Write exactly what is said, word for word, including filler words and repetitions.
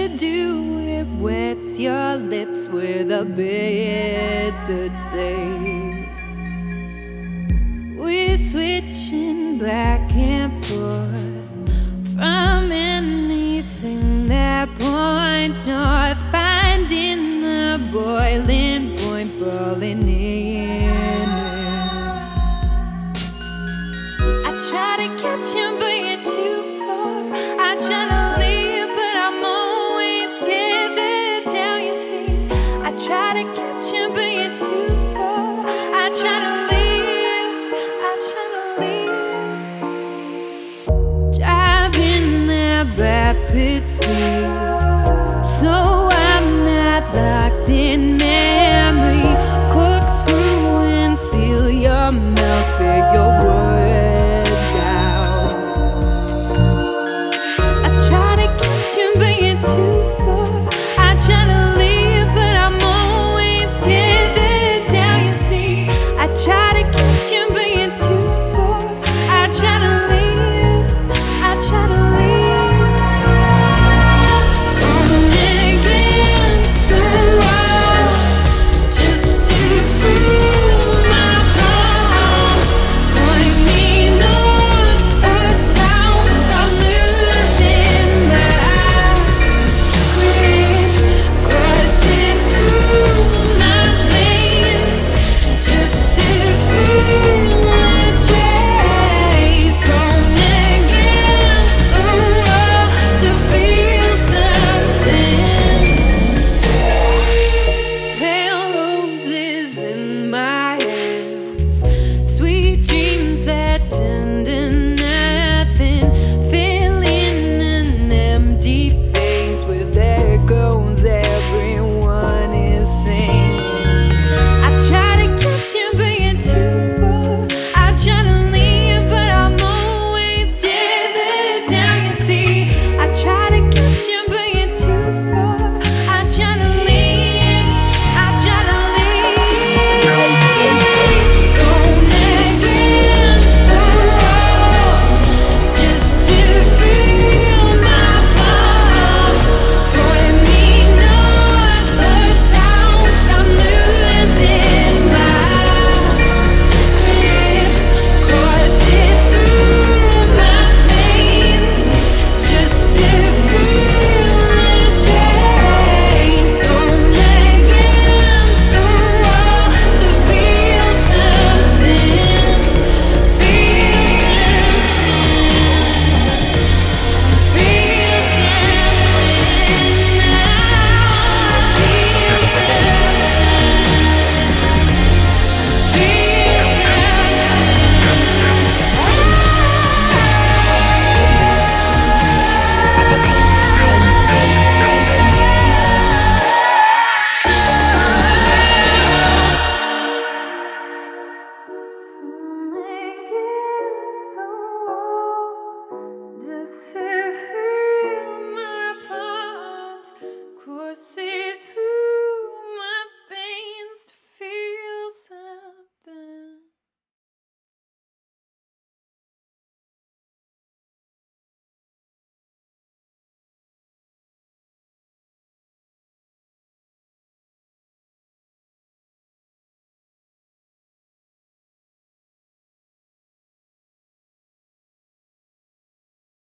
you do, it wets your lips with a bitter taste. We're switching back and forth from anything that points north, finding the boiling point, falling in. I try to catch you, but you're too far. I try to leave, but I'm always tethered down, you see. I try to catch you, but you're too far. I try to leave, I try to leave. Driving that rapid speed,